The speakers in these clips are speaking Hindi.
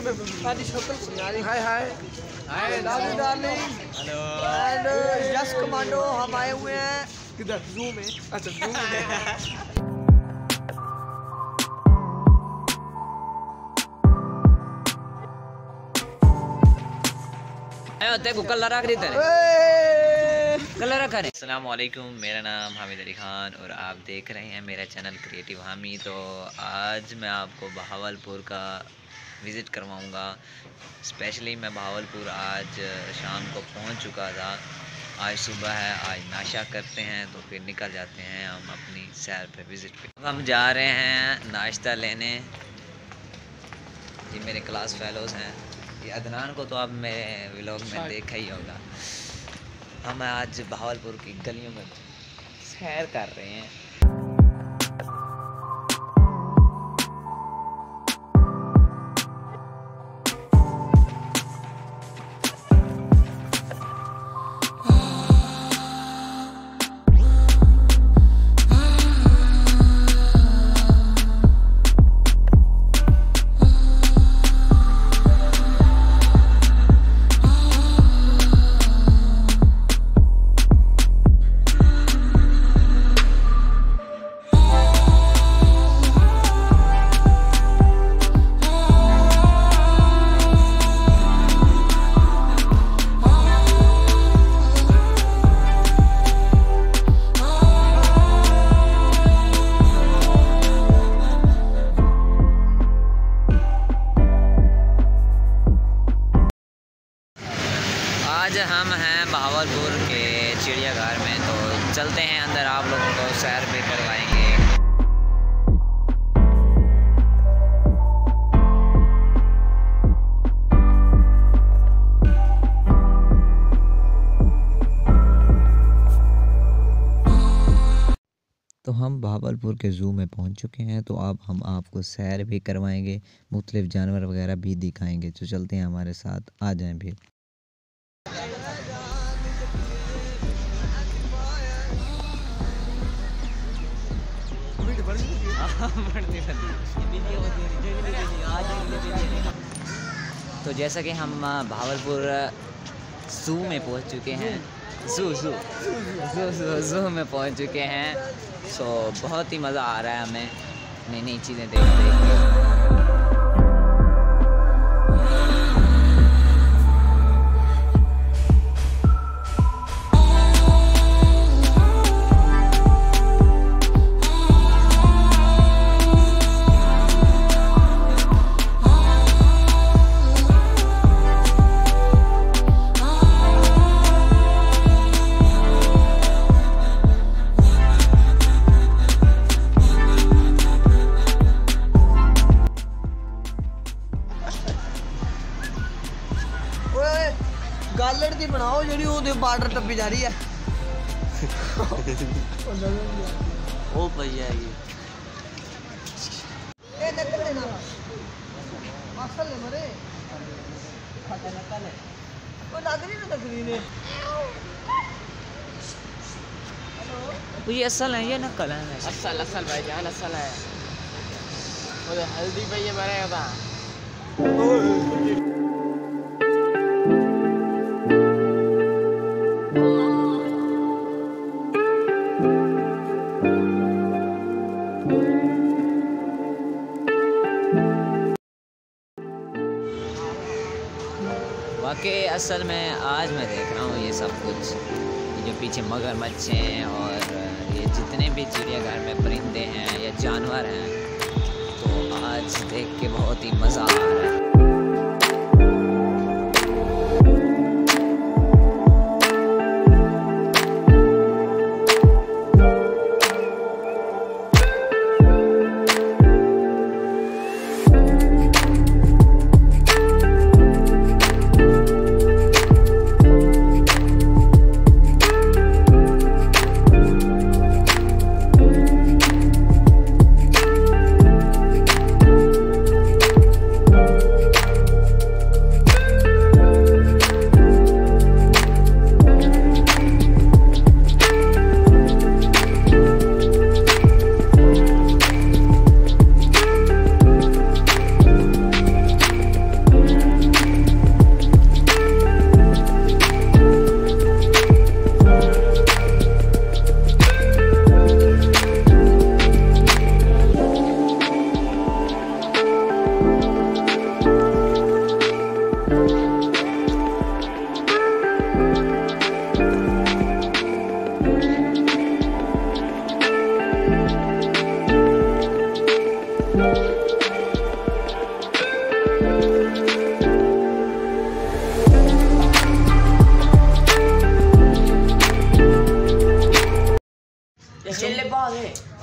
सारी शक्ल सुना रही। हाय हाय हाय दादू darling. Hello and yes commando हम आए हुए हैं किधर? जू में। अच्छा जू में। कलर रखा है। अस्सलाम वालेकुम, मेरा नाम हामिद अली ख़ान और आप देख रहे हैं मेरा चैनल क्रिएटिव हामी। तो आज मैं आपको बहावलपुर का विज़िट करवाऊंगा। स्पेशली मैं बहावलपुर आज शाम को पहुंच चुका था। आज सुबह है, आज नाश्ता करते हैं तो फिर निकल जाते हैं हम अपनी सैर पे विज़िट पे। अब हम जा रहे हैं नाश्ता लेने। ये मेरे क्लास फेलोज़ हैं। ये अदनान को तो आप मेरे व्लॉग में देखा ही होगा। हम आज बहावलपुर की गलियों में सैर कर रहे हैं। आज हम हैं बहावलपुर के चिड़ियाघर में, तो चलते हैं अंदर, आप लोगों को सैर भी करवाएंगे। तो हम बहावलपुर के ज़ू में पहुंच चुके हैं, तो अब हम आपको सैर भी करवाएंगे, मुख्तलिफ जानवर वगैरह भी दिखाएंगे। तो चलते हैं हमारे साथ, आ जाएं भी। तो जैसा कि हम बहावलपुर ज़ू में पहुंच चुके हैं, ज़ू में पहुंच चुके हैं। सो बहुत ही मज़ा आ रहा है हमें नई नई चीज़ें देख के। गालड़ दी बनाओ जी वो बार्डर टप्पी जा रही है। ओ भैया ये ये असल है, ये नकल है। असल असल भाईजान असल है। वो हल्दी पे ये बनेगा था। वाकई असल में आज मैं देख रहा हूँ ये सब कुछ, ये जो पीछे मगरमच्छ हैं और ये जितने भी चिड़ियाघर में परिंदे हैं या जानवर हैं, तो आज देख के बहुत ही मज़ा आ रहा है।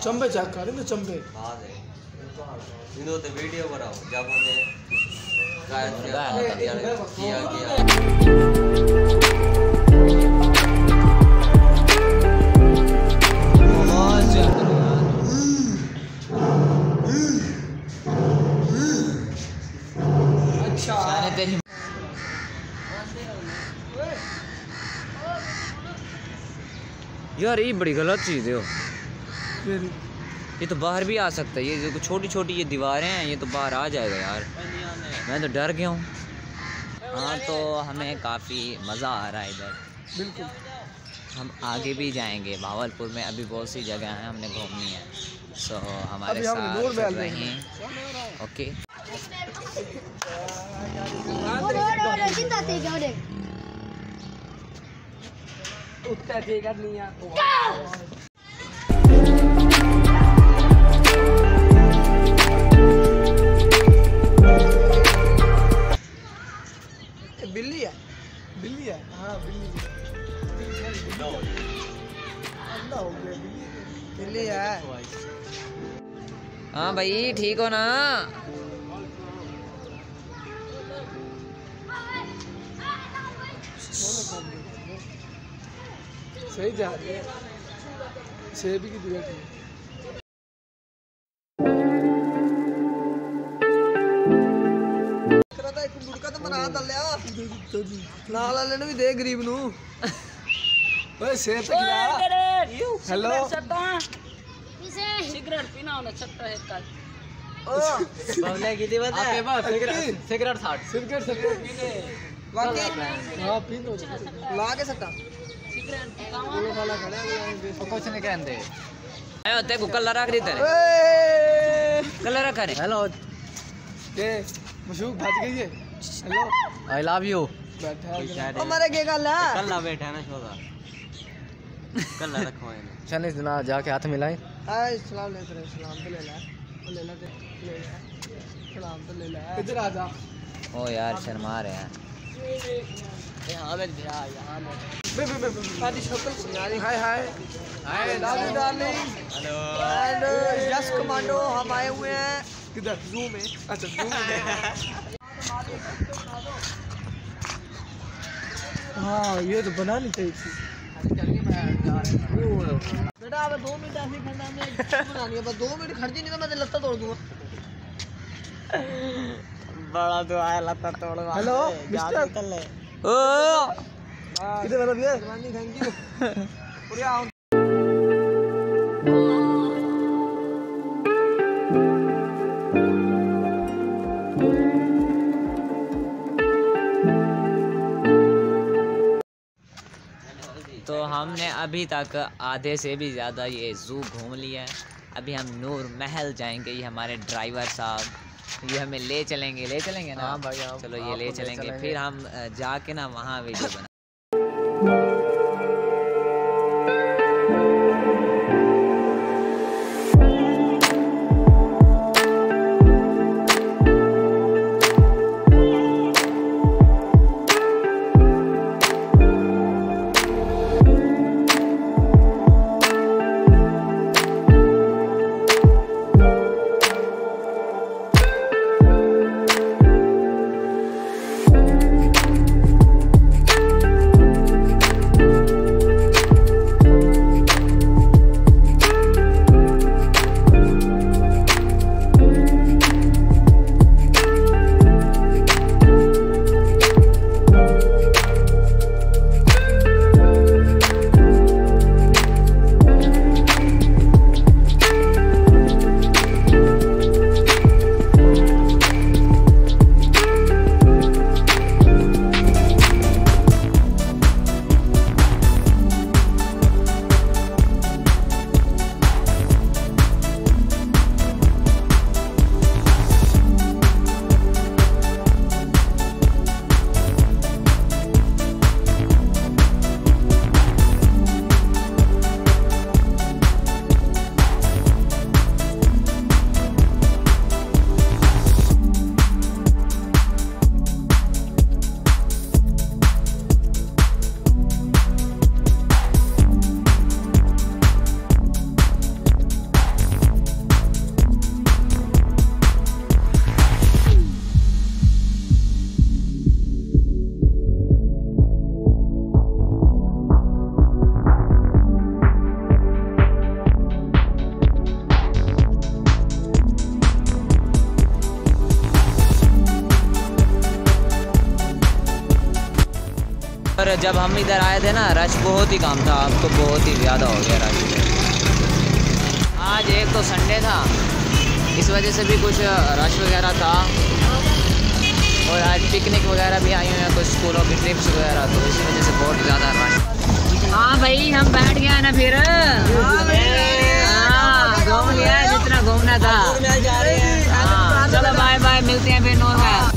चंबे चेक कर ना चंबे बात है इन्हों ते वीडियो बनाओ जब हमें किया गया अच्छा तेरी यार ये बड़ी गलत चीज़ है ये तो बाहर भी आ सकता है ये जो छोटी छोटी ये दीवारें हैं ये तो बाहर आ जाएगा यार मैं तो डर गया हूँ हाँ तो हमें काफ़ी मज़ा आ रहा है इधर बिल्कुल हम आगे भी जाएंगे भावलपुर में अभी बहुत सी जगह हैं हमने घूमनी है सो हमारे साथ रहें ओके बिल्ली है हाँ बिल्ली बिल्ली है हाँ भाई ठीक हो ना सही जा रही है सेब की दुआ की एक मुड़का तो बना दलिया नाल वाले ने भी दे गरीब नू ओए सेब तो खिला हेलो सिगरेट पीना होना छट्टा है कल बबले की दी बता सिगरेट साठ सिगरेट पीने वाकई हां पी लो ला के सट्टा सिगरेट बोलो साला खड़ा है कुछ नहीं कहते आए होते कलर रख देते कलर रखा रे हेलो ये मशूक भज गई है हेलो आई लव यू बैठा है ओ मारे के गल है कल्ला बैठा है ना शोदा कल्ला रखो है चल इस दिन जाके हाथ मिलाएं हाय सलाम ले तेरे सलाम तो ले ले सलाम तो ले ले इधर आ जा ओ यार शर्मा रहे हैं यहाँ में यहाँ में साडी शक्ल सुनारी हाय हाय हाय दादी darling hello and yes commando हम आए हुए हैं किधर जू में अच्छा जू में हाँ ये तो बनानी चाहिए थी बेटा अब 2 मिनट ऐसे खड़ा में बनानी है बस 2 मिनट खड़ जी नहीं तो मैं लत्ता तोड़ दूंगा बड़ा तो आया लता तोड़ हेलो मिस्टर ओ किधर वाला भैया थैंक यू पूरा तो हमने अभी तक आधे से भी ज़्यादा ये ज़ू घूम लिया है अभी हम नूर महल जाएंगे ये हमारे ड्राइवर साहब ये हमें ले चलेंगे ना हाँ भाई, हाँ, चलो ये आपको ले ले चलेंगे चलेंगे। फिर हम जाके ना वहाँ वीडियो बना और जब हम इधर आए थे ना रश बहुत ही कम था, अब तो बहुत ही ज़्यादा हो गया रश। आज एक तो संडे था, इस वजह से भी कुछ रश वगैरह था, और आज पिकनिक वगैरह भी आई हुई हैं कुछ स्कूलों की ट्रिप्स वगैरह, तो इसी वजह से बहुत ज़्यादा रश। हाँ भाई हम बैठ गए ना फिर, घूम लिया जितना घूमना था। हाँ चलो बाय बाय, मिलते हैं फिर नॉर्मल।